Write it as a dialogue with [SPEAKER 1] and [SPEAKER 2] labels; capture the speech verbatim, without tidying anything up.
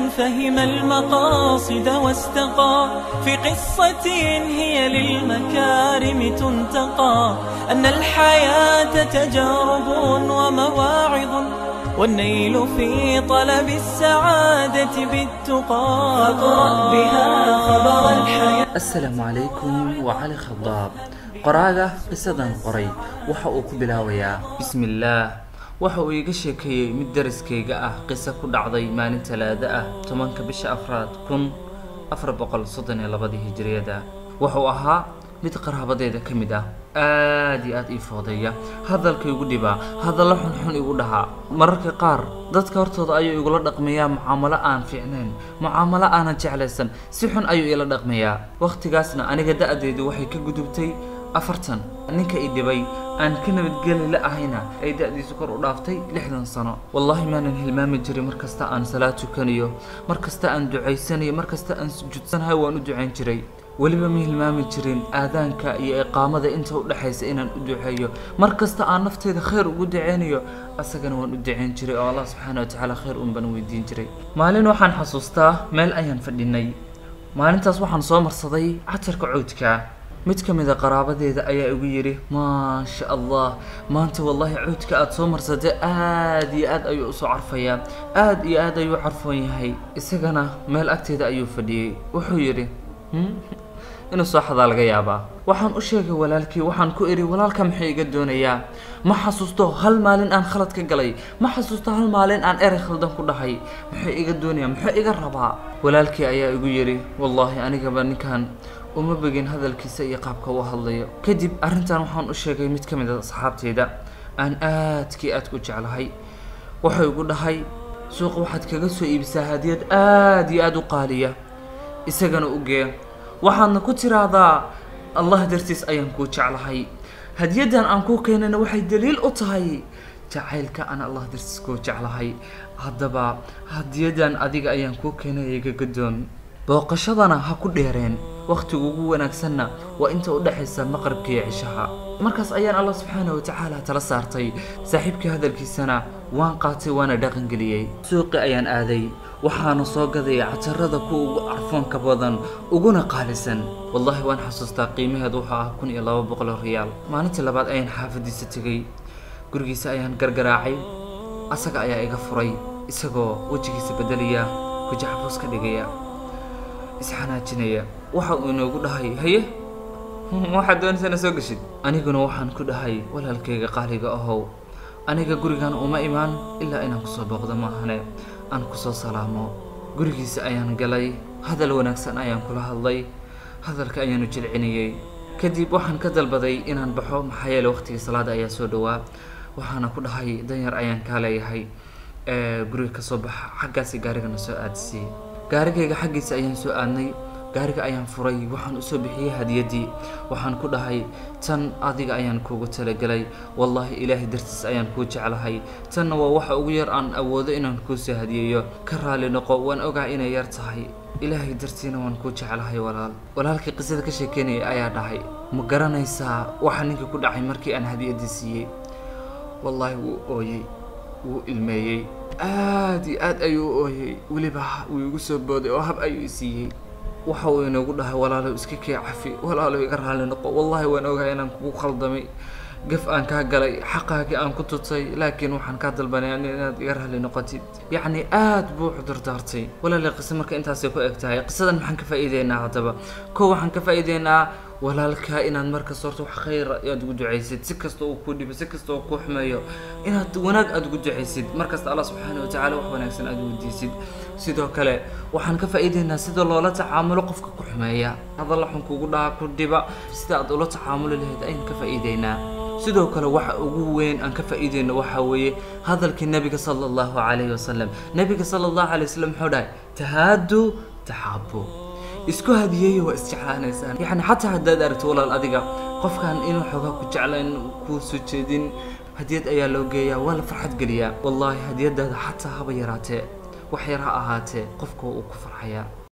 [SPEAKER 1] فهم المقاصد واستقى في قصة هي للمكارم تنتقى، أن الحياة تجارب ومواعظ، والنيل في طلب السعادة بالتقى، فاقرأ بها خبر الحياة.
[SPEAKER 2] السلام عليكم وعلى خضاب قراءة قصة قري وحقوق بلاوية. بسم الله. وحو iga sheekeeyay mid dariskayga ah qiso ku dhacday maalin talaada ah tobanka bisha afraad kun afar boqol soddon iyo laba hijriyada. wuxuu ahaa mid qaraabadeeda kamid ah aad iyo aad ii foodeeya, hadalka igu dhiba, hadallo xun xun igu dhaha. mararka qaar dadka hortooda ayuu igula dhaqmayaa mucaamalo aan fiicnayn, mucaamalo aan jeclaysan, si xun ayuu ila dhaqmayaa. waqtigaasna aniga da'deedu waxay ka gudubtay afartan. ninka ii dhibay aan ka nabadgeli la ahayna ay da'diisu kor u dhaaftay lixdan sano. wallahi maanan hilmaami jirin markasta aan salaad tukanayo, markasta aan ducaysanayo, markasta aan sujuudsanahay waan u ducayn jiray. weliba ma hilmaami jirin aadaanka iyo iqaamada inta u dhaxaysa inaan u duceeyo. markasta aan nafteeda khayr ugu duceynayo asagana waan u ducayn jiray oo Allah subhanahu wa ta'ala khayr uun baan weydiin jiray. maalin waxaan xasuustaa meel ayaan fadhinay. maalintaas waxaan soo marsaday catarka cuudka. mid kamid ah qaraabadeeda ayaa igu yiri ma sha Allah, maanta wallahi cuudka aad soo marsatay aad iyo aad ayuu soo carfayaa, aad iyo aad ayuu carfoon yahay. isagana meel agteeda ayuu fadhiyay. wuxuu yiri inuu soo xadaa laga yaabaa. waxaan u sheegay walaalkii, waxaan ku iri walaalka maxay iga doonayaa? ma xasuusto hal maalin aan khalad ka galay, ma xasuusto hal maalin aan eray khaldan ku dhahay. maxay iga doonayaa? maxay iga rabaa? walaalkii ayaa igu yiri wallahi anigaba ninkan uma begin hadalkiisa iyo qaabka uu hadlayo. kadib arrintan waxaan u sheegay mid kamid ah asxaabteyda aan aadkii aad ku jeclahay. wuxuu igu dhahay suuqa waxaad kaga soo iibsaa hadiyad aad iyo aad u qaaliya, isagana u gee, waxaadna ku tiraahdaa Allah dartiis ayaan kuu jeclahay. hadiyadan aan kuu keenana waxay daliil u tahay jacaylka aan Allah dartiis kuu jeclahay. haddaba hadiyadan adiga ayaan kuu keenay iga gadoon. booqashadana ha ku dheereen, waqtiga ugu wanaagsanna waa inta u dhaxaysa maqribka iyo cishaha. markaas ayaan Allah subhanahu wa ta'ala tala saartay. saaxiibkii hadalkiisana waan qaatay waana dhaqan galiyay. suuqi ayaan aaday, waxaana soo gaday catarada ku ugu arfoonka badan uguna qaalisan. wallahi waan xasuustaa qiimaheedu wuxuu ahaa kun iyo laba boqol riyaal. maalintii labaad ayaan xaafadiisa tagay, gurigiisa ayaan gargaraacay. asaga ayaa iga furay, isagoo wajigiisa bedelaya, wajaxbuus ka dhigaya, isxanaajinaya. waxa uu inoogu dhahay haye waxaad doonaysaa soo gashid? aniguna waxaan ku dhahay walaalkayga qaaliga ahow, aniga gurigan uma imaan ilaa inaan kusoo booqdo maahane aan kusoo salaamo. gurigiisa ayaan galay, hadal wanaagsan ayaan kula hadlay, hadalka ayaanu jilcinayay. kadib waxaan ka dalbaday inaan baxo maxaa yeelay waqtigii salaada ayaa soo dhawaa. waxaana ku dhahay danyar ayaan kaa leeyahay, ee guriga ka soo baxa, xaggaasi gaarigana soo aadisay. gaarigayga xaggiisa ayaan soo aadnay, gaariga ayaan furay, waxaan u soo bixiyay hadiyadii. waxaan ku dhahay tan adiga ayaan kuugu talagalay, wallahi ilaahay dartiis ayaan kuu jeclahay. tanna waa waxa ugu yar aan awoodo inaan kuu soo hadiyeeyo, ka raali noqo, waan ogaa inay yar tahay, ilaahay dartiina waan kuu jeclahay walaal. walaalkii qisada ka sheekeynayay ayaa dhahay ma garanaysaa waxa ninka ku dhacay markii aan hadiyadii siiyey? wallahi wuu ooyey, wuu ilmeeyey, aad iyo aad ayuu u ooyey, weliba wuu igu soo booday oo hab ayuu i siiyey. waxa uu inoogu dhahay walaalow iska kee cafi, walaalow iga raali noqo, wallahi waan ogahay inaan kugu khaldamay, gaf aan kaa galay, xaqaagii aan ku tutay, laakiin waxaan kaa dalbanay inaad iga raali noqotid. yacni aad buu cudur daartay. walaalay qisa marka intaasay ku eg tahay. qisadan maxaan ka faa'iideynaa? haddaba kow waxaan ka faa'iideynaa walaalka inaad markasta horta wax khayr aad ugu ducaysid, si kasta uu ku dhibo, si kasta uu ku xumeeyo, inaad wanaag aad ugu ducaysid, markasta Allah subhanahu wa ta'ala wax wanaagsan aad weydiisid. sidoo kale waxaan ka faa'iideynaa sida loola tacaamulo qofka ku xumeeya, hadal xun kugu dhaca, ku dhiba, sida aad ula tacaamuli lahayd ayaan ka faa'iideynaa. sidoo kale waxa ugu weyn aan ka faa'iideyno waxa weeye hadalkii nabiga sallallahu alayhi wasallam. nabiga sallallahu alayhi wasallam wuxuu dhahay tahaadu taxaabu, isku hadiyeeyo waa isjeclaanaysaan. yani xataa haddaad aragto walaal adiga qofkan inuu xoogaa ku jeclayn, ku soo jeedin, hadiyad ayaa loo geeyaa, waa la farxad geliyaa. wallahi hadiyadaada xataa haba yaraatee, wax yar ha ahaatee, qofka uu ku farxayaa.